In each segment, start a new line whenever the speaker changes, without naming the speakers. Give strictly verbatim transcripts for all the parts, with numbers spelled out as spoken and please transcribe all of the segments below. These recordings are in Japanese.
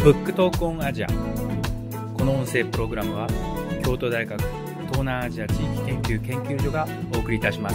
ブックトークオンアジア。この音声プログラムは京都大学東南アジア地域研究研究所がお送りいたします。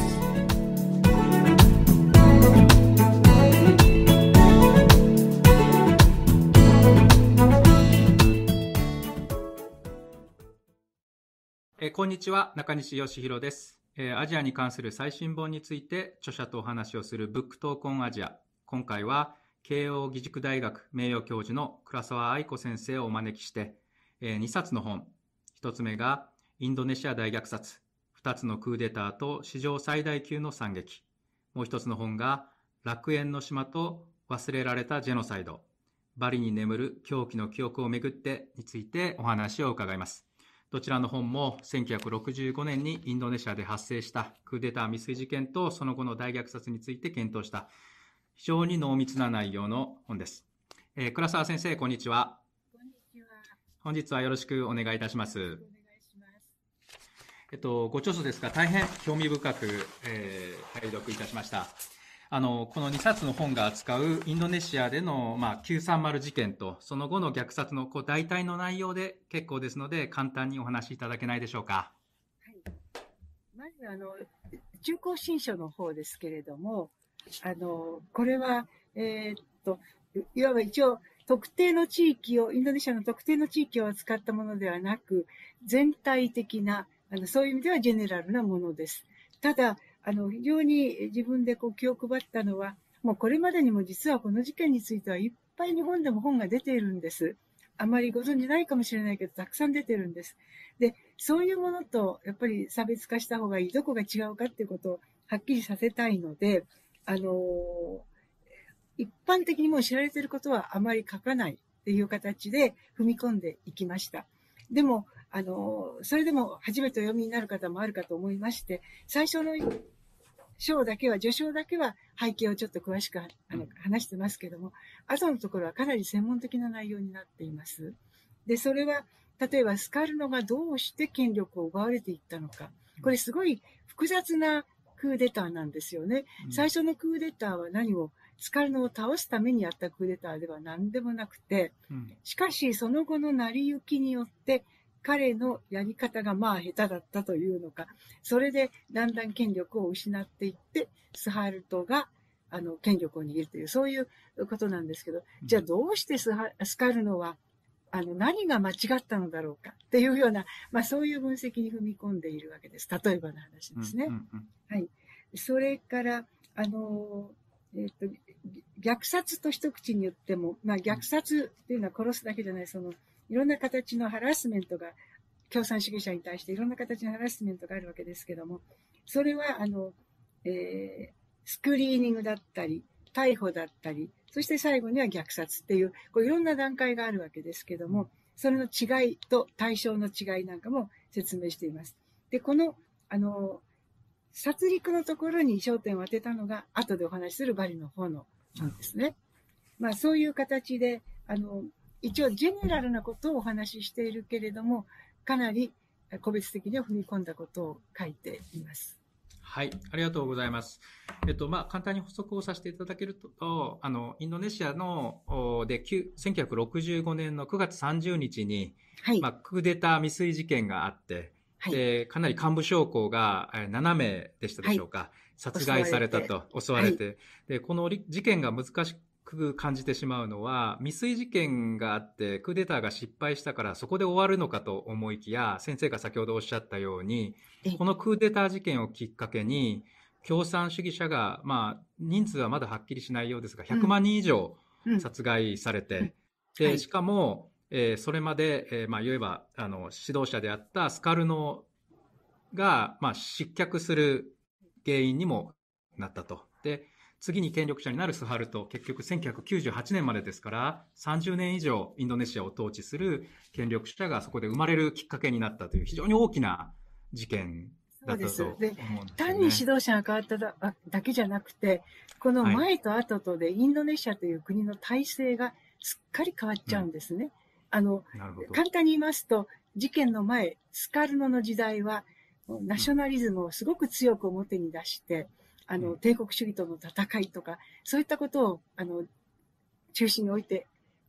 えこんにちは、中西義弘です。えアジアに関する最新本について著者とお話をするブックトークオンアジア。今回は慶應義塾大学名誉教授の倉沢愛子先生をお招きして、にさつの本、ひとつめがインドネシア大虐殺、ふたつのクーデターと史上最大級の惨劇、もうひとつの本が楽園の島と忘れられたジェノサイド、バリに眠る狂気の記憶をめぐってについてお話を伺います。どちらの本もせんきゅうひゃくろくじゅうごねんにインドネシアで発生したクーデター未遂事件とその後の大虐殺について検討した非常に濃密な内容の本です。えー、倉沢先生、こんにちは。
こんにちは。
本日はよろしくお願いいたします。お願い
します。
えっと、ご著書ですが、大変興味深く、えー、拝読いたしました。あの、このにさつの本が扱うインドネシアでの、まあ、きゅうさんまる事件と、その後の虐殺のこう大体の内容で結構ですので、簡単にお話しいただけないでしょうか。
はい。まず、あの、中高新書の方ですけれども、あの、これは、えー、っと、いわば一応、特定の地域を、インドネシアの特定の地域を扱ったものではなく、全体的な、あの、そういう意味ではジェネラルなものです。ただ、あの、非常に自分でこう気を配ったのは、もうこれまでにも実はこの事件についてはいっぱい日本でも本が出ているんです。あまりご存じないかもしれないけど、たくさん出てるんです。で、そういうものと、やっぱり差別化した方がいい、どこが違うかっていうことをはっきりさせたいので、あの、一般的にもう知られていることはあまり書かないっていう形で踏み込んでいきました。でも、あの、それでも初めてお読みになる方もあるかと思いまして、最初の章だけは、序章だけは背景をちょっと詳しくあの話してますけども、後のところはかなり専門的な内容になっています。で、それは、例えばスカルノがどうして権力を奪われていったのか。これすごい複雑なクーデターなんですよね。最初のクーデターは何を、スカルノを倒すためにやったクーデターでは何でもなくて、しかしその後の成り行きによって、彼のやり方がまあ下手だったというのか、それでだんだん権力を失っていって、スハルトがあの権力を握るという、そういうことなんですけど、じゃあどうしてスハスカルノはあの何が間違ったのだろうかっていうような、まあそういう分析に踏み込んでいるわけです。例えばの話ですね。うんうんうん、はい。それから、あの、えっと、虐殺と一口に言っても、まあ虐殺っていうのは殺すだけじゃない、その、いろんな形のハラスメントが、共産主義者に対していろんな形のハラスメントがあるわけですけども、それは、あの、えー、スクリーニングだったり、逮捕だったり、そして最後には虐殺っていう、こういろんな段階があるわけですけども、それの違いと対象の違いなんかも説明しています。で、この、あの、殺戮のところに焦点を当てたのが、後でお話しするバリの方の本ですね。まあ、そういう形で、あの、一応ジェネラルなことをお話ししているけれども、かなり個別的に踏み込んだことを書いています。
はい、ありがとうございます。えっと、まあ、簡単に補足をさせていただけると、あの、インドネシアの、で、せんきゅうひゃくろくじゅうごねんのくがつさんじゅうにちに、はい、まあ、クーデター未遂事件があって、はい、で、かなり幹部将校がななめいでしたでしょうか、はい、殺害されたと、襲われて、はい、で、この事件が難しく感じてしまうのは、未遂事件があって、クーデターが失敗したからそこで終わるのかと思いきや、先生が先ほどおっしゃったように、このクーデター事件をきっかけに、共産主義者が、まあ、人数はまだはっきりしないようですが、ひゃくまんにん以上殺害されて、うんうんで、しかも、えー、それまで、えー、まあ、いわば、あの、指導者であったスカルノが、まあ、失脚する原因にもなったと。で、次に権力者になるスハルト、結局せんきゅうひゃくきゅうじゅうはちねんまでですから、さんじゅうねん以上インドネシアを統治する権力者がそこで生まれるきっかけになったという非常に大きな事件だったと思うんですよね。
単に指導者が変わった だ, だけじゃなくて、この前と後とでインドネシアという国の体制がすっかり変わっちゃうんですね。うん、あの、簡単に言いますと、事件の前、スカルノの時代は、ナショナリズムをすごく強く表に出して、うん、あの、帝国主義との戦いとか、そういったことを、あの、中心に置いてく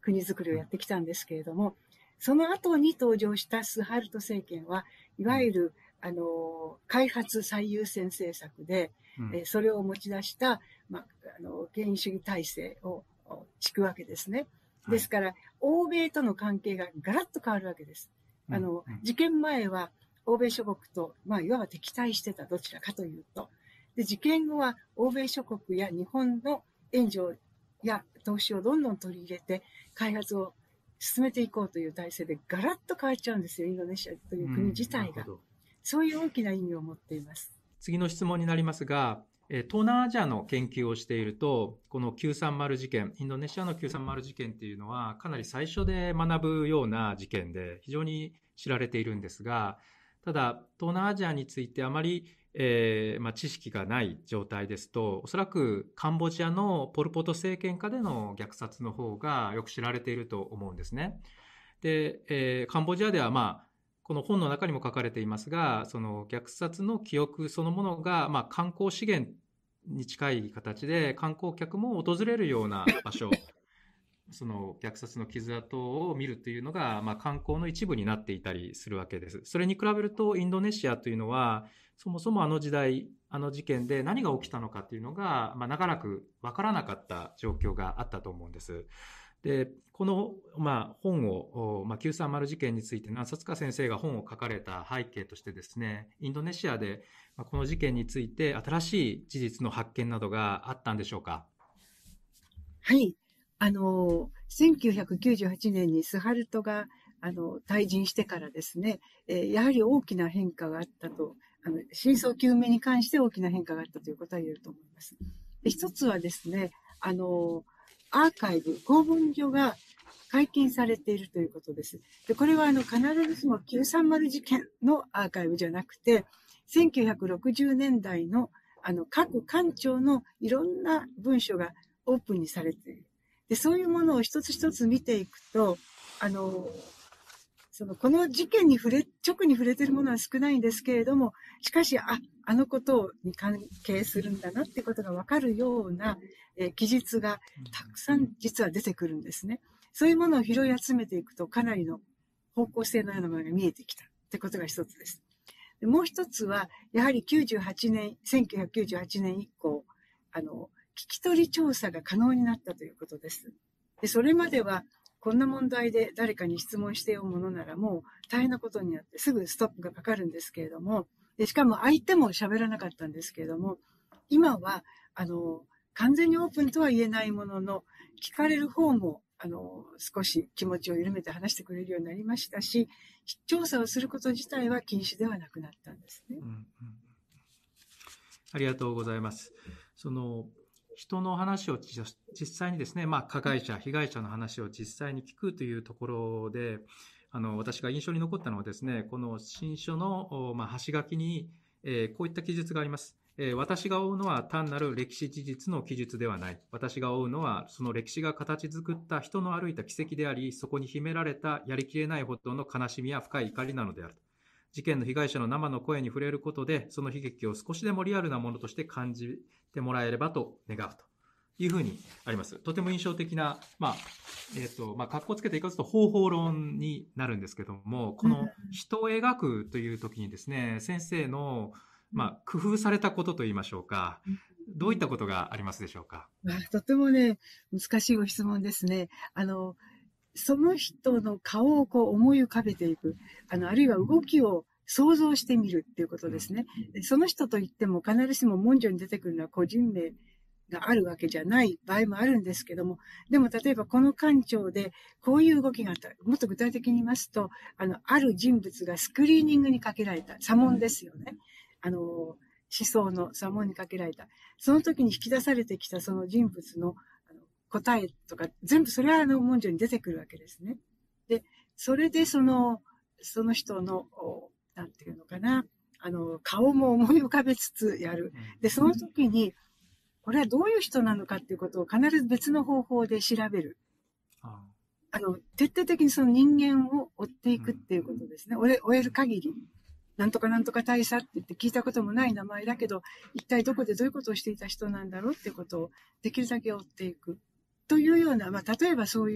国づくりをやってきたんですけれども、その後に登場したスハルト政権は、いわゆる、あの、開発最優先政策で、うん、えそれを持ち出した、まあ、あの、権威主義体制を敷くわけですね。ですから、はい、欧米との関係がガラッと変わるわけです。うん、あの、事件前は、欧米諸国と、まあ、いわば敵対してた、どちらかというと。で、事件後は、欧米諸国や日本の援助や投資をどんどん取り入れて、開発を進めていこうという体制でガラッと変わっちゃうんですよ、インドネシアという国自体が。うん、そういう大きな意味を持っています。
次の質問になりますが、東南アジアの研究をしていると、このきゅうさんまる事件、インドネシアのきゅうさんまる事件っていうのは、かなり最初で学ぶような事件で、非常に知られているんですが、ただ、東南アジアについてあまり、えーまあ、知識がない状態ですと、おそらくカンボジアのポル・ポト政権下での虐殺の方がよく知られていると思うんですね。で、えー、カンボジアでは、まあ、この本の中にも書かれていますが、その虐殺の記憶そのものが、まあ、観光資源に近い形で観光客も訪れるような場所、その虐殺の傷跡を見るというのが、まあ、観光の一部になっていたりするわけです。それに比べるとインドネシアというのは、そもそもあの時代、あの事件で何が起きたのかというのが、まあ、長らくわからなかった状況があったと思うんです。で、この、まあ、本を、まあ、きゅうさんまる事件について何冊か先生が本を書かれた背景としてですね、インドネシアでこの事件について新しい事実の発見などがあったんでしょうか？
はい。あの、せんきゅうひゃくきゅうじゅうはちねんにスハルトが、あの、退陣してからですね、えー、やはり大きな変化があったと、あの、真相究明に関して大きな変化があったということは言えると思います。で、一つはですね、あの、アーカイブ、公文書が解禁されているということです。で、これはあの、必ずしもきゅうさんまる事件のアーカイブじゃなくて、せんきゅうひゃくろくじゅうねんだいの、あの、各官庁のいろんな文書がオープンにされている。で、そういうものを一つ一つ見ていくと、あの、その、この事件に触れ、直に触れているものは少ないんですけれども、しかし、あ、あのことに関係するんだなっていうことがわかるような、えー、記述がたくさん実は出てくるんですね。そういうものを拾い集めていくと、かなりの方向性のようなものが見えてきたってことが一つです。で、もう一つは、やはりきゅうじゅうはちねん、せんきゅうひゃくきゅうじゅうはちねん以降、あの、聞き取り調査が可能になったということです。で、それまでは、こんな問題で誰かに質問してようものならもう大変なことになってすぐストップがかかるんですけれども、でしかも相手も喋らなかったんですけれども、今は、あの、完全にオープンとは言えないものの、聞かれる方も、あの、少し気持ちを緩めて話してくれるようになりましたし、調査をすること自体は禁止ではなくなったんですね。うんうん、
ありがとうございます。その人の話を実際にですね、まあ、加害者、被害者の話を実際に聞くというところで、あの、私が印象に残ったのはですね、この新書の、まあ、端書きに、えー、こういった記述があります。えー、私が追うのは単なる歴史事実の記述ではない。私が追うのは、その歴史が形作った人の歩いた軌跡であり、そこに秘められたやりきれないほどの悲しみや深い怒りなのである。事件の被害者の生の声に触れることで、その悲劇を少しでもリアルなものとして感じてもらえればと願うというふうにあります。とても印象的な、まあ、えっと、まあ、格好つけていくと方法論になるんですけども、この人を描くという時にですね、先生の、まあ、工夫されたことといいましょうか、どういったことがありますでしょうか？
とてもね、難しいご質問ですね。あの、その人の顔をこう思い浮かべていく、あの、あるいは動きを想像してみるっていうことですね。その人といっても必ずしも文書に出てくるのは個人名があるわけじゃない場合もあるんですけども、でも例えばこの官庁でこういう動きがあった。もっと具体的に言いますと、あの、ある人物がスクリーニングにかけられた。査問ですよね。あの、思想の査問にかけられた。その時に引き出されてきたその人物の答えとか、全部それはあの文書に出てくるわけですね。で、それでその、その人の、なんていうのかな、あの、顔も思い浮かべつつやる。で、その時に、これはどういう人なのかっていうことを必ず別の方法で調べる。あの、徹底的にその人間を追っていくっていうことですね。追え、追える限り。なんとかなんとか大佐って言って聞いたこともない名前だけど、一体どこでどういうことをしていた人なんだろうっていうことをできるだけ追っていく。というような、まあ、例えばそういう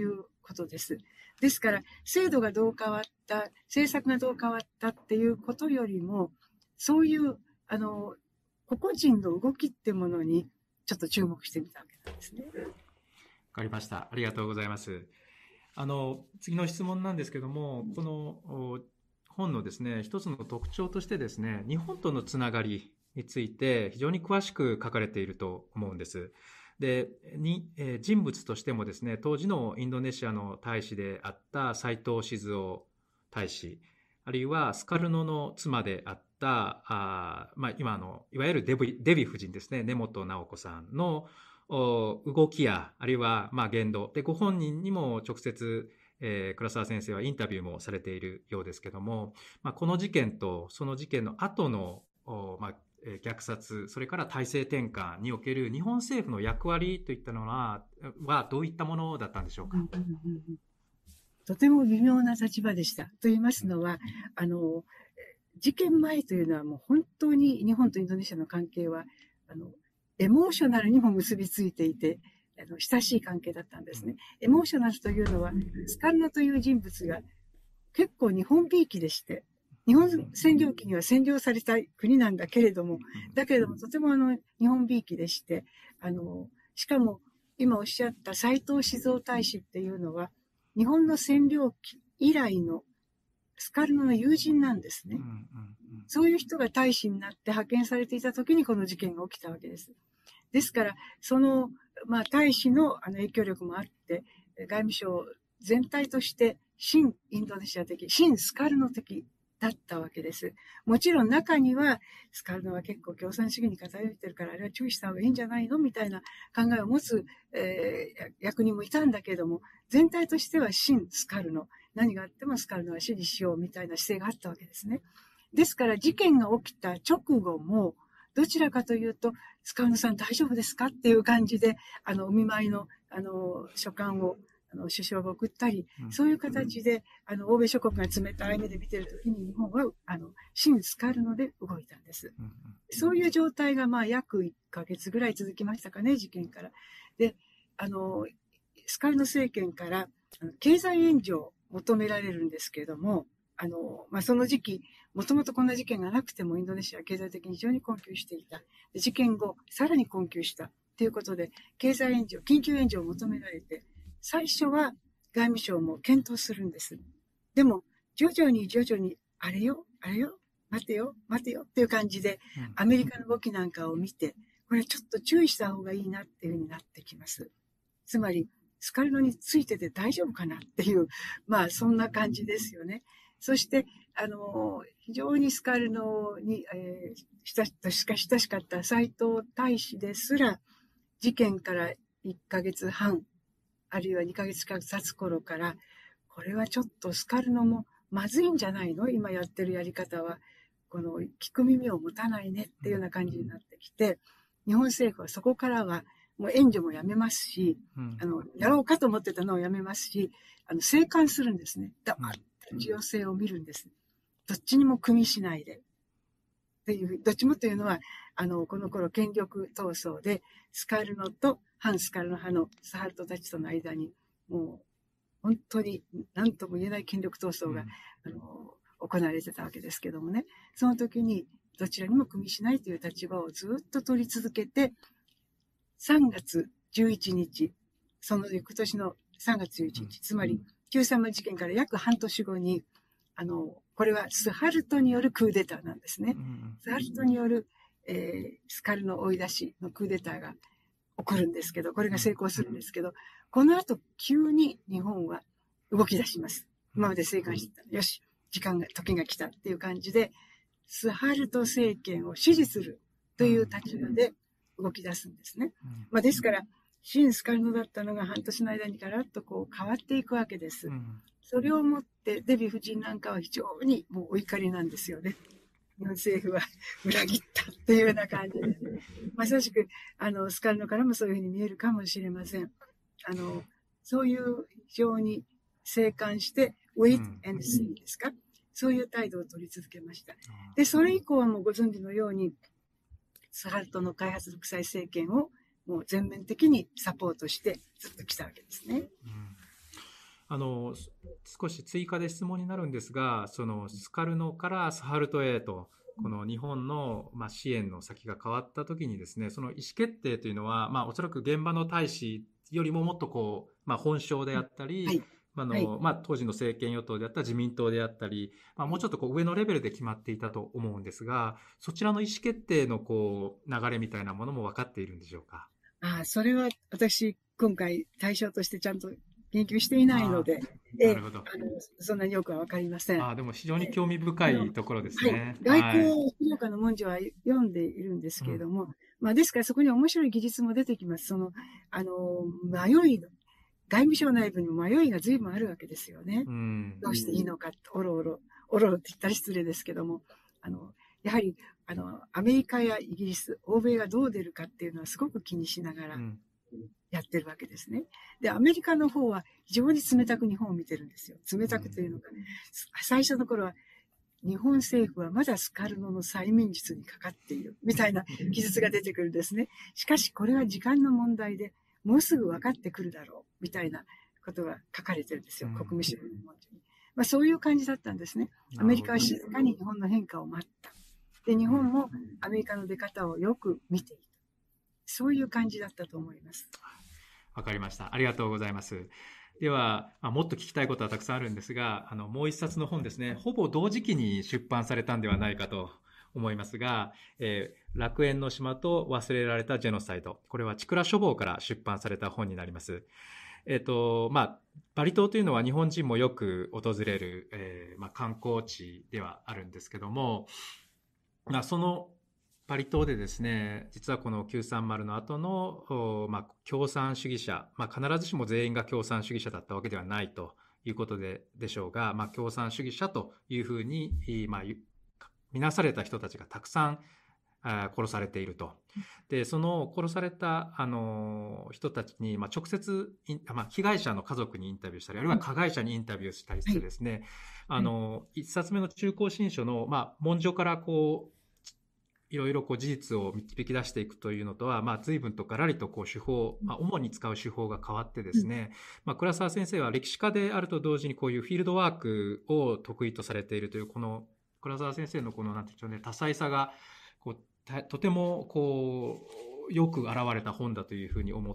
ことです。ですから、制度がどう変わった、政策がどう変わったっていうことよりも、そういう、あの、個々人の動きってものに、ちょっと注目してみたわけなんですね。
わかりました。ありがとうございます。あの、次の質問なんですけども、この本のですね、一つの特徴としてですね、日本とのつながりについて非常に詳しく書かれていると思うんです。で、に、えー、人物としてもですね、当時のインドネシアの大使であった斉藤静雄大使、あるいはスカルノの妻であった、あまあ、今の、いわゆるデビ、デヴィ夫人ですね、根本直子さんの動きや、あるいは、まあ、言動。で、ご本人にも直接、えー、倉沢先生はインタビューもされているようですけども、まあ、この事件と、その事件の後の、まあ、虐殺、それから体制転換における日本政府の役割といったのは、はどういったものだったんでしょうか。うんうんうん、
とても微妙な立場でした。と言いますのは、あの、事件前というのはもう本当に日本とインドネシアの関係は、あの、エモーショナルにも結びついていて、あの親しい関係だったんですね。エモーショナルというのは、スカルノという人物が結構日本びいきでして、日本占領期には占領された国なんだけれども、だけれどもとてもあの日本びいきでして、あの、しかも今おっしゃった斉藤静雄大使っていうのは、日本の占領期以来のスカルノの友人なんですね。そういう人が大使になって派遣されていた時にこの事件が起きたわけです。ですから、その、まあ、大使のあの影響力もあって、外務省全体として新インドネシア的、新スカルノ的だったわけです。もちろん中には、スカルノは結構共産主義に偏ってるから、あれは注意した方がいいんじゃないのみたいな考えを持つ、えー、役人もいたんだけども、全体としては新スカルノ。何があってもスカルノは支持しようみたいな姿勢があったわけですね。ですから事件が起きた直後も、どちらかというと、スカルノさん大丈夫ですかっていう感じで、あの、お見舞いの、あの、書簡を、あの、首相が送ったり、そういう形で、あの、欧米諸国が冷たい目で見ているときに日本は、あの、新スカルノで動いたんです。そういう状態が、まあ、約いっかげつぐらい続きましたかね、事件から。で、あの、スカルノ政権から、経済援助を求められるんですけれども、あの、まあ、その時期、もともとこんな事件がなくてもインドネシアは経済的に非常に困窮していた。事件後、さらに困窮した。ということで、経済援助、緊急援助を求められて、最初は外務省も検討するんです。でも、徐々に徐々に、あれよ、あれよ、待てよ、待てよっていう感じで、アメリカの動きなんかを見て、これちょっと注意した方がいいなっていうふうになってきます。つまり、スカルノについてて大丈夫かなっていう、まあそんな感じですよね。そして、あの、非常にスカルノに、えー、親しか親しかった斉藤大使ですら、事件からいっかげつはん、あるいはにかげつか経つ頃から、これはちょっとスカルノもまずいんじゃないの？今やってるやり方は、この聞く耳を持たないねっていうような感じになってきて、日本政府はそこからは、もう援助もやめますし、うん、あの、やろうかと思ってたのをやめますし、あの、静観するんですね。黙って重要性を見るんです。どっちにも組みしないで。っていう、どっちもというのは、あの、この頃権力闘争で、スカルノと反スカルノ派のサハルトたちとの間に、もう、本当に何とも言えない権力闘争が、うん、あの、行われてたわけですけどもね。その時に、どちらにも組みしないという立場をずっと取り続けて、さんがつじゅういちにち、その翌年のさんがつじゅういちにち、つまり、九三事件から約半年後に、あの、これはスハルトによるクーデターなんですね。スハルトによる、えー、スカルノ追い出しのクーデターが起こるんですけど、これが成功するんですけど、この後、急に日本は動き出します。今まで静観してた。よし、時間が、時が来たっていう感じで、スハルト政権を支持するという立場で、動き出すんですね。まあ、ですから、新スカルノだったのが半年の間にガラッとこう変わっていくわけです。うん、それをもってデヴィ夫人なんかは非常にもうお怒りなんですよね。日本政府は裏切ったっていうような感じで、まさしくあのスカルノからもそういうふうに見えるかもしれません。あのそういう非常に静観してwait and seeですか、そういう態度を取り続けました。で、それ以降はもうご存知のようにスハルトの開発独裁政権をもう全面的にサポートしてずっと来たわけですね。
あの、少し追加で質問になるんですが、そのスカルノからサハルトへと、この日本の、まあ、支援の先が変わったときにですね、その意思決定というのは、まあ、おそらく現場の大使よりももっとこう、まあ、本省であったり、はい、あの、はい、まあ、当時の政権与党であった自民党であったり、まあ、もうちょっとこう上のレベルで決まっていたと思うんですが、そちらの意思決定のこう流れみたいなものも分かっているんでしょうか？
ああ、それは私、今回対象としてちゃんと研究していないので、なるほど。あのそんなによくはわかりません。
ああ、でも非常に興味深いところですね。
はい、外交資料館の文書は読んでいるんですけれども、うん、まあですからそこに面白い技術も出てきます。その、あの、迷い、外務省内部にも迷いが随分あるわけですよね。うん、どうしていいのか、おろおろ、おろおろって言ったら失礼ですけども、あの、やはり、あの、アメリカやイギリス、欧米がどう出るかっていうのはすごく気にしながらやってるわけですね。で、アメリカの方は非常に冷たく日本を見てるんですよ。冷たくというのがね、最初の頃は日本政府はまだスカルノの催眠術にかかっているみたいな記述が出てくるんですね。しかしこれは時間の問題でもうすぐ分かってくるだろうみたいなことが書かれてるんですよ。国務省の文書に。まあそういう感じだったんですね。アメリカは静かに日本の変化を待った。で、日本もアメリカの出方をよく見ている。そういう感じだったと思います。
わかりました。ありがとうございます。では、まあ、もっと聞きたいことはたくさんあるんですが、あの、もう一冊の本ですね、ほぼ同時期に出版されたんではないかと思いますが、えー、楽園の島と忘れられたジェノサイド。これは千倉書房から出版された本になります。えっと、まあ、バリ島というのは日本人もよく訪れる、えー、まあ、観光地ではあるんですけども、まあ、そのバリ島でですね、実はこのきゅうさんまるの後の、まあ、共産主義者、まあ、必ずしも全員が共産主義者だったわけではないということででしょうが、まあ、共産主義者というふうに、まあ、見なされた人たちがたくさん殺されていると。で、その殺された、あの、人たちに、まあ、直接、まあ、被害者の家族にインタビューしたり、あるいは加害者にインタビューしたりしてですね、はい、あの、一冊目の中高新書の、まあ、文書からこう、いろいろこう事実を導き出していくというのとは、まあ、随分とガラリとこう手法、まあ、主に使う手法が変わってですね、まあ、倉沢先生は歴史家であると同時にこういうフィールドワークを得意とされているという、この倉沢先生のこの、なんていうんでしょうね、多彩さが、こう、とてもこう、よく現れた本だというふうに思って、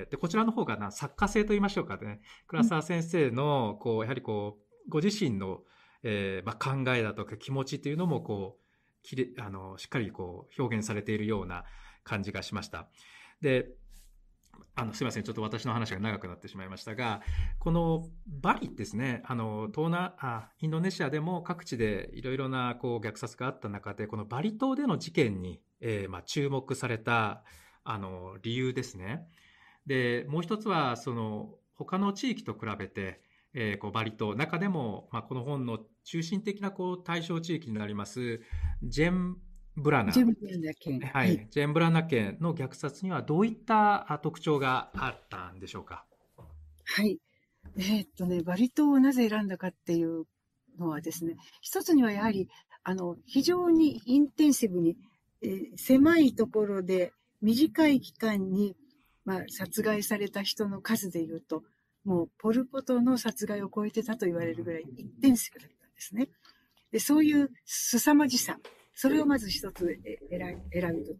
で、こちらの方がな作家性と言いましょうかね、倉沢先生の、こう、やはりこう、ご自身の、えー、まあ、考えだとか気持ちというのも、こう、きれあのしっかりこう表現されているような感じがしました。で、あのすみません、ちょっと私の話が長くなってしまいましたが、このバリですね、あの東南あインドネシアでも各地でいろいろなこう虐殺があった中で、このバリ島での事件に、えーまあ、注目されたあの理由ですね。で、もう一つはその他の地域と比べて、えー、こうバリ島、中でも、まあ、この本の中心的なこう対象地域になりますジェンブラナ、
ジェンブラナ県、
はい、ジェンブラナ県の虐殺にはどういった特徴があったんでしょうか？
はい、えー、っとね、バリ島をなぜ選んだかっていうのはですね、一つにはやはりあの非常にインテンシブに、えー、狭いところで短い期間に、まあ、殺害された人の数でいうと、もうポルポトの殺害を超えてたと言われるぐらいインテンシブだったんですね。で、そういう凄まじさ、それをまず一つ選び取った。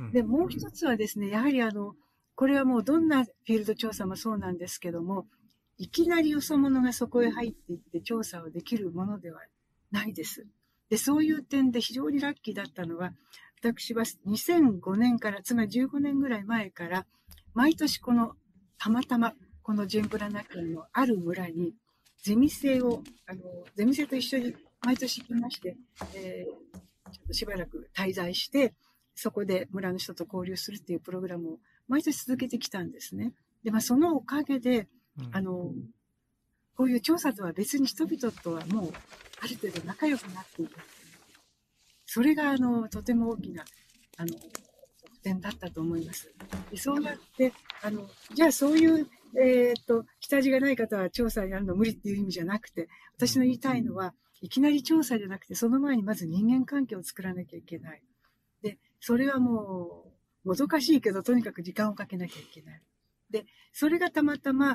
で、もう一つはですね、やはりあの、これはもうどんなフィールド調査もそうなんですけども、いきなりよそ者がそこへ入っていって調査をできるものではないです。で、そういう点で非常にラッキーだったのは、私はにせんごねんから、つまりじゅうごねんぐらい前から、毎年この、たまたま、このジェンブラナ県のある村に、ゼミ生を、あの、ゼミ生と一緒に毎年行きまして、えー、ちょっとしばらく滞在して、そこで村の人と交流するっていうプログラムを毎年続けてきたんですね。で、まあ、そのおかげで、あの、こういう調査とは別に人々とはもう、ある程度仲良くなっている。それが、あの、とても大きな、あの、特典だったと思います。で、そうやって、あの、じゃあそういう、えー、っと、下地がない方は調査にやるの無理っていう意味じゃなくて、私の言いたいのは、いきなり調査じゃなくて、その前にまず人間関係を作らなきゃいけない。で、それはもう、もどかしいけど、とにかく時間をかけなきゃいけない。で、それがたまたま、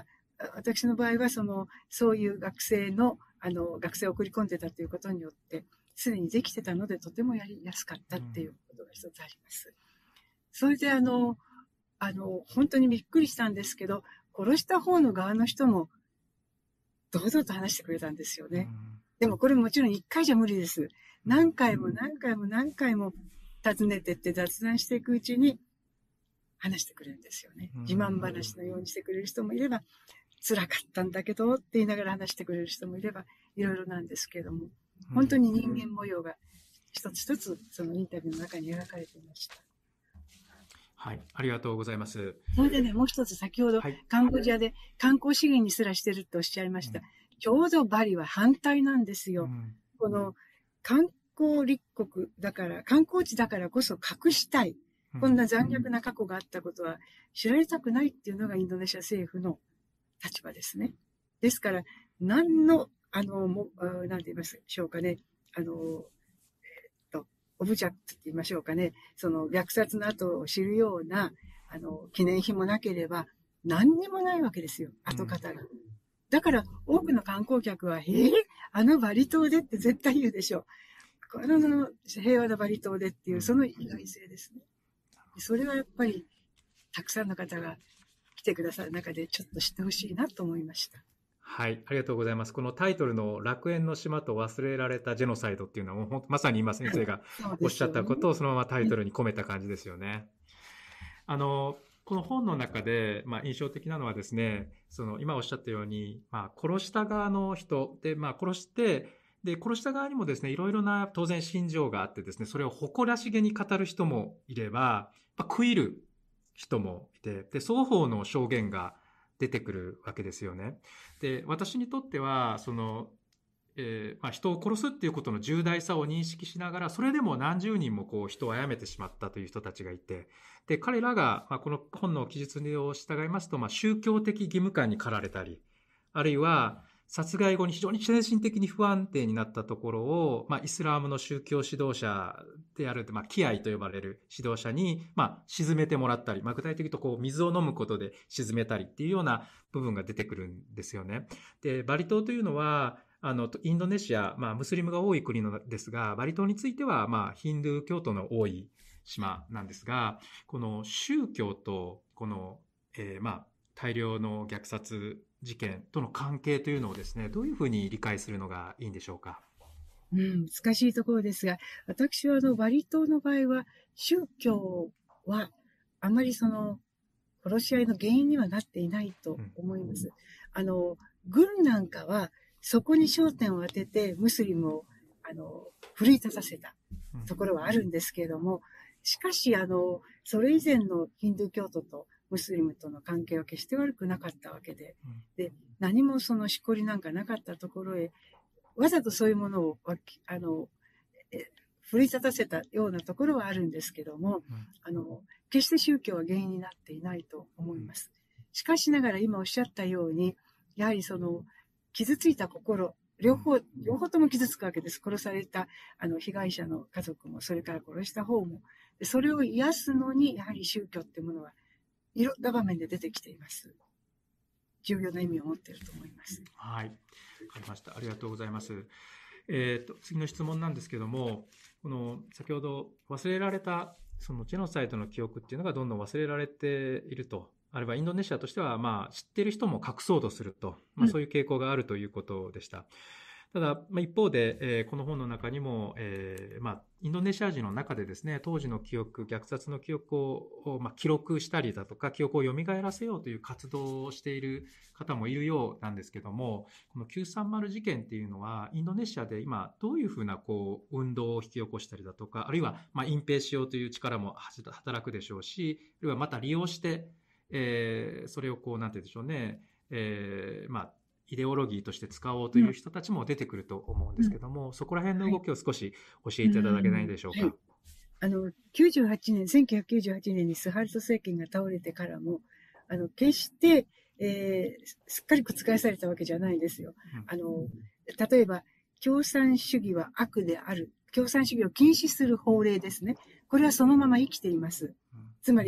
私の場合は、その、そういう学生の、あの、学生を送り込んでたということによって、すでにできてたので、とてもやりやすかったっていうことが一つあります。それで、あの、あの、本当にびっくりしたんですけど、殺した方の側の人も、堂々と話してくれたんですよね。でもこれもちろん一回じゃ無理です。何回も何回も何回も訪ねてって雑談していくうちに話してくれるんですよね。自慢話のようにしてくれる人もいれば、辛かったんだけどって言いながら話してくれる人もいれば、いろいろなんですけれども、本当に人間模様が一つ一つそのインタビューの中に描かれていました。
はい、ありがとうございます。
それでね、もう一つ先ほど、はい、カンボジアで観光資源にすらしてるとおっしゃいました。うん、ちょうどバリは反対なんですよ。うん、この観光立国だから、観光地だからこそ隠したい。うん、こんな残虐な過去があったことは知られたくないっていうのがインドネシア政府の立場ですね。ですから、何の、あの、もなんて言いましょうかね。あの、オブジェクトって言いましょうかね。その虐殺の後を知るような、あの、記念碑もなければ、何にもないわけですよ。跡形が。うん、だから、多くの観光客は、えー、あのバリ島でって絶対言うでしょう。この平和なバリ島でっていう、その意外性ですね。それはやっぱり、たくさんの方が来てくださる中で、ちょっと知ってほしいなと思いました。
はい、ありがとうございます。このタイトルの楽園の島と忘れられたジェノサイドっていうのはもうまさに今先生がおっしゃったことをそのままタイトルに込めた感じですよね。あの、この本の中で、まあ、印象的なのはですね、その今おっしゃったように、まあ、殺した側の人で、まあ、殺して、で、殺した側にもですね、いろいろな当然心情があってですね、それを誇らしげに語る人もいれば、まあ、食いる人もいて、で、双方の証言が出てくるわけですよね。で、私にとっては、その、えーまあ、人を殺すっていうことの重大さを認識しながら、それでも何十人もこう人を殺めてしまったという人たちがいて、で、彼らが、まあ、この本の記述を従いますと、まあ、宗教的義務感に駆られたり、あるいは殺害後に非常に精神的に不安定になったところを、まあ、イスラームの宗教指導者である、まあ、キアイと呼ばれる指導者に、まあ、沈めてもらったり、まあ、具体的に言うとこう水を飲むことで沈めたりっていうような部分が出てくるんですよね。で、バリ島というのは、あの、インドネシア、まあ、ムスリムが多い国のですが、バリ島については、まあ、ヒンドゥー教徒の多い島なんですが、この宗教と、この、えー、まあ、大量の虐殺事件との関係というのをですね、どういうふうに理解するのがいいんでしょうか。
うん、難しいところですが、私はあの、バリ島の場合は、宗教は、あまりその、殺し合いの原因にはなっていないと思います。うん、あの、軍なんかは、そこに焦点を当てて、ムスリムを、あの、奮い立たせたところはあるんですけれども、しかし、あの、それ以前のヒンドゥー教徒とムスリムとの関係は決して悪くなかったわけで、で、何もそのしこりなんかなかったところへ、わざとそういうものを、あの、奮い立たせたようなところはあるんですけども、あの、決して宗教は原因になっていないと思います。しかしながら今おっしゃったように、やはりその、傷ついた心、両方、両方とも傷つくわけです。殺された、あの、被害者の家族も、それから殺した方も。それを癒すのに、やはり宗教っていうものは、いろんな場面で出てきています。重要な意味を持っていると思います。
はい。わかりました。ありがとうございます。えっと、次の質問なんですけども、この、先ほど忘れられた、そのジェノサイドの記憶っていうのがどんどん忘れられていると。あるいはインドネシアとしては、まあ、知っている人も隠そうとすると、まあ、そういう傾向があるということでした。うん、ただ、まあ、一方で、えー、この本の中にも、えー、まあ、インドネシア人の中でですね、当時の記憶、虐殺の記憶を、まあ、記録したりだとか、記憶を蘇らせようという活動をしている方もいるようなんですけども、このきゅうさんまる事件っていうのは、インドネシアで今、どういうふうな、こう、運動を引き起こしたりだとか、あるいは、まあ、隠蔽しようという力も働くでしょうし、あるいはまた利用して、えー、それをこう、なんて言うんでしょうね、えー、まあ、イデオロギーとして使おうという人たちも出てくると思うんですけども、うん、そこら辺の動きを少し教えていただけないでしょうか。はい、
あの、きゅうじゅうはちねん、せんきゅうひゃくきゅうじゅうはちねんにスハルト政権が倒れてからも、あの、決して、えー、すっかり覆されたわけじゃないんですよ。うん、あの、例えば、共産主義は悪である。共産主義を禁止する法令ですね。これはそのまま生きています。つまり、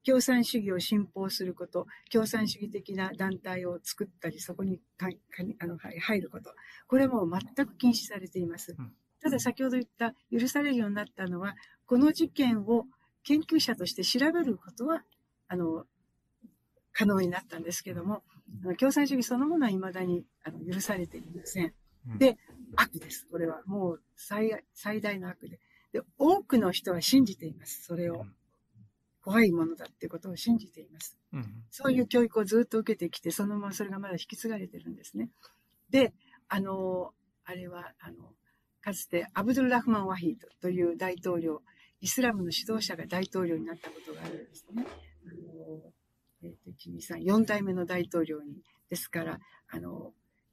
共産主義を信奉すること、共産主義的な団体を作ったり、そこにかかあの入ること、これも全く禁止されています。ただ先ほど言った許されるようになったのは、この事件を研究者として調べることは、あの、可能になったんですけども、あの共産主義そのものは未だにあの許されていません。で、悪です。これはもう 最, 最大の悪で。で、多くの人は信じています。それを。怖いものだっていうことを信じています。うん、そういう教育をずっと受けてきて、そのままそれがまだ引き継がれてるんですね。で、あの、あれは、あの、かつてアブドゥル・ラフマン・ワヒードという大統領、イスラムの指導者が大統領になったことがあるんですね。あのえー、といち、に、さん、よん代目の大統領に。ですから、あの、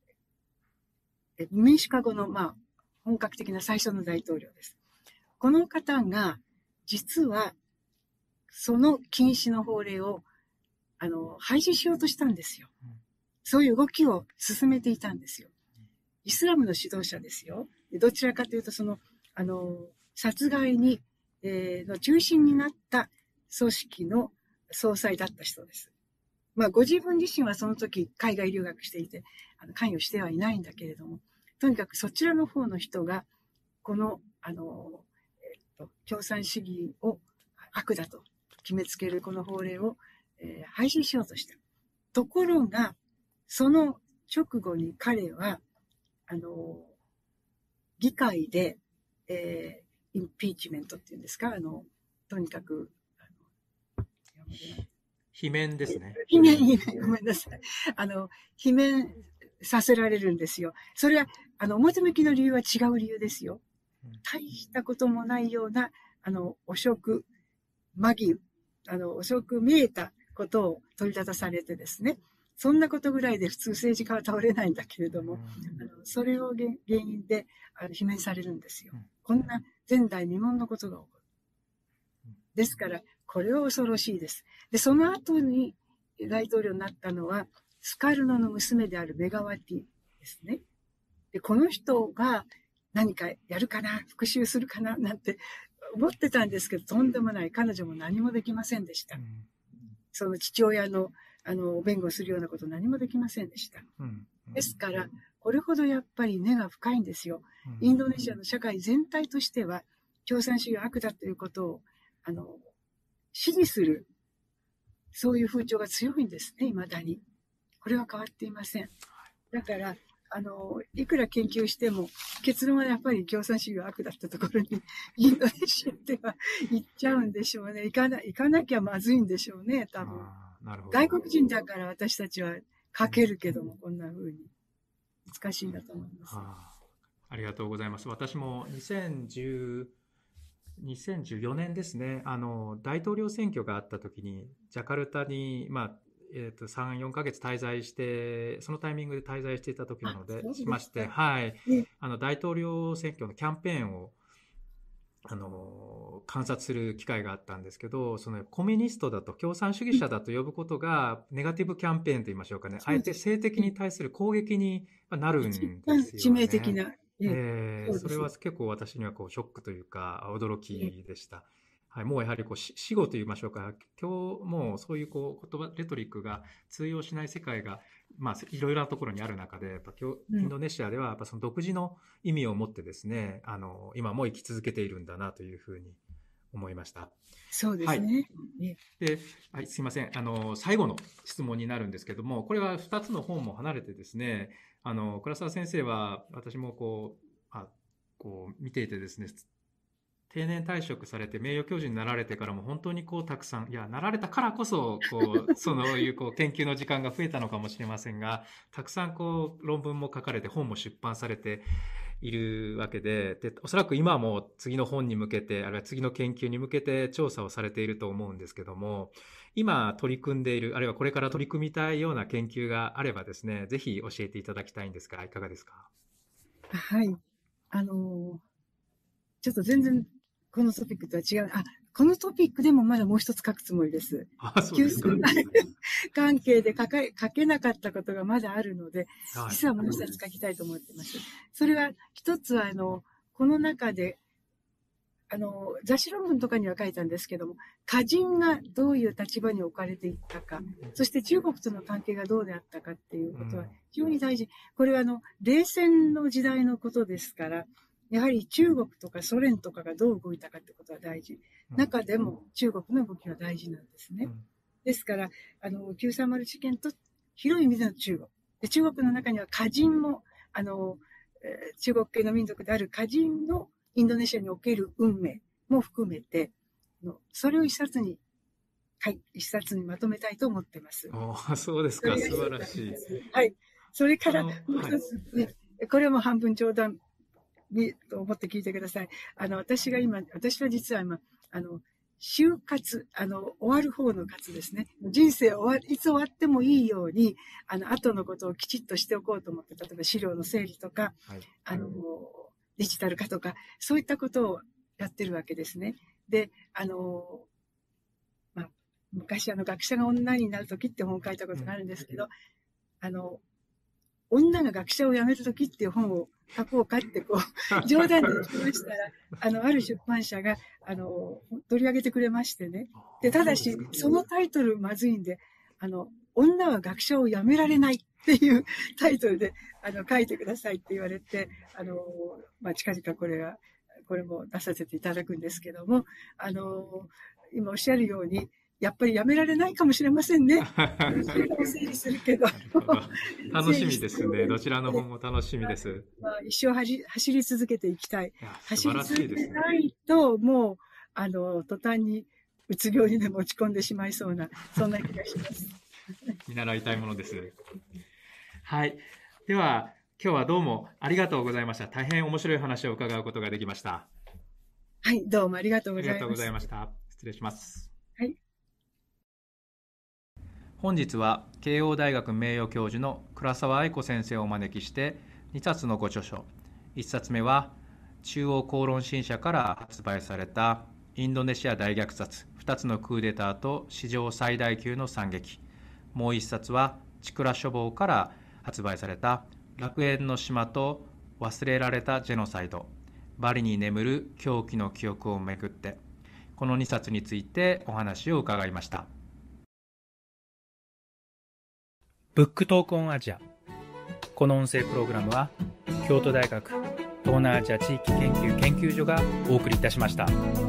民主化後の、まあ、本格的な最初の大統領です。この方が、実は、その禁止の法令を、あの、廃止しようとしたんですよ。そういう動きを進めていたんですよ。イスラムの指導者ですよ。どちらかというと、その、あの、殺害に、えー、の中心になった組織の総裁だった人です。まあ、ご自分自身はその時海外留学していて、あの関与してはいないんだけれども、とにかくそちらの方の人が、この、あの、えっと、共産主義を悪だと決めつけるこの法令を、えー、廃止しようとした。ところが、その直後に彼は、あの、議会で、えー、インピーチメントっていうんですか、あの、とにかく、あの、
罷免ですね。
罷免、罷免、ごめんなさい。あの、罷免させられるんですよ。それは、あの、表向きの理由は違う理由ですよ。大したこともないような、あの、汚職、まぎ、あの、汚職見えたことを取り立たされてですね。そんなことぐらいで普通政治家は倒れないんだけれども、あのそれを原因であの罷免されるんですよ。こんな前代未聞のことが起こる。ですから、これは恐ろしいです。で、その後に大統領になったのは、スカルノの娘であるメガワティですね。で、この人が何かやるかな、復讐するかな、なんて思ってたんですけど、とんでもない。彼女も何もできませんでした。その父親のあの、弁護するようなこと何もできませんでした。うんうん、ですから、これほどやっぱり根が深いんですよ。インドネシアの社会全体としては、共産主義は悪だということを、あの、支持する、そういう風潮が強いんですね、未だに。これは変わっていません。だから、あの、いくら研究しても、結論はやっぱり共産主義は悪だったところに、インドネシアでは行っちゃうんでしょうね。行かな、行かなきゃまずいんでしょうね、多分。外国人だから私たちは書けるけども、こんな風に難しいんだと思います。
あ, ありがとうございます。私もにせんじゅう、にせんじゅうよねんですね、あの大統領選挙があった時にジャカルタに、まあえー、とさん、よんかげつ滞在して、そのタイミングで滞在していた時なので、しまして、はい、あの大統領選挙のキャンペーンをあの観察する機会があったんですけど、そのコミュニストだと共産主義者だと呼ぶことがネガティブキャンペーンと言いましょうかね、あえて性的に対する攻撃になるんですよね。
致命的な、
えー、それは結構私にはこうショックというか驚きでした。はい、もうやはりこう死後と言いましょうか、今日もうそういうこう言葉レトリックが通用しない世界が、まあ、いろいろなところにある中で、やっぱインドネシアではやっぱその独自の意味を持ってですね、あの今も生き続けているんだなというふうに思いました。
そうですね。
はい、で、はい、すいません。あの最後の質問になるんですけども、これはふたつの本も離れてですね、あの倉沢先生は私もこうあこう見ていてですね、定年退職されて名誉教授になられてからも本当にこうたくさん、いやなられたからこそこうそのいうこう研究の時間が増えたのかもしれませんが、たくさんこう論文も書かれて本も出版されているわけで、でおそらく今も次の本に向けて、あるいは次の研究に向けて調査をされていると思うんですけども、今取り組んでいる、あるいはこれから取り組みたいような研究があればですね、ぜひ教えていただきたいんですが、いかがですか？
はい、あのちょっと全然このトピックとは違う。あ、このトピックでもまだもう一つ書くつもりです。
あ、そうですか。
関係で書か書けなかったことがまだあるので、実はもう一つ書きたいと思っています。それは、一つは、あの、この中で、 あの、雑誌論文とかには書いたんですけども、歌人がどういう立場に置かれていったか、そして中国との関係がどうであったかっていうことは非常に大事。これはあの、冷戦の時代のことですから、やはり中国とかソ連とかがどう動いたかってことは大事。中でも中国の動きは大事なんですね。ですから、あの、きゅうさんまる事件と広い意味での中国。で、中国の中には歌人も、あの、えー、中国系の民族である歌人のインドネシアにおける運命も含めて、それを一冊に、一冊にまとめたいと思っています。
あ、そうですか。素晴らしい。
はい。それから、もう一つ、ね、はい、これはもう半分冗談にと思って聞いてください。あの、私が今、私は実は今、あの、終活、あの、終わる方の活ですね。人生終わ、いつ終わってもいいように、あの、後のことをきちっとしておこうと思って、例えば資料の整理とか、はい、あの、デジタル化とか、そういったことをやってるわけですね。で、あの、まあ、昔あの、学者が女になるときって本を書いたことがあるんですけど、あの、女が学者を辞めるときっていう本を書こうかってこう、冗談で言ってましたら、あの、ある出版社が、あの、取り上げてくれましてね。で、ただし、そのタイトルまずいんで、あの、女は学者を辞められないっていうタイトルで、あの、書いてくださいって言われて、あの、まあ、近々これが、これも出させていただくんですけども、あの、今おっしゃるように、やっぱりやめられないかもしれませんね。整理するけど。
楽しみですね。どちらの本も楽しみです。
まあ、一生走走り続けていきたい。い走り続けないと、もう、あの、途端にうつ病にでも落ち込んでしまいそうな、そんな気がします。
見習いたいものです。はい。では、今日はどうもありがとうございました。大変面白い話を伺うことができました。
はい、どうもありがとうございました。
ありがとうございました。失礼します。
はい。
本日は慶応大学名誉教授の倉沢愛子先生をお招きしてにさつのご著書、いっさつめは中央公論新社から発売されたインドネシア大虐殺ふたつのクーデターと史上最大級の惨劇、もういっさつは千倉書房から発売された楽園の島と忘れられたジェノサイド、バリに眠る狂気の記憶をめぐって、このにさつについてお話を伺いました。
ブックトークオンアジア。この音声プログラムは京都大学東南アジア地域研究研究所がお送りいたしました。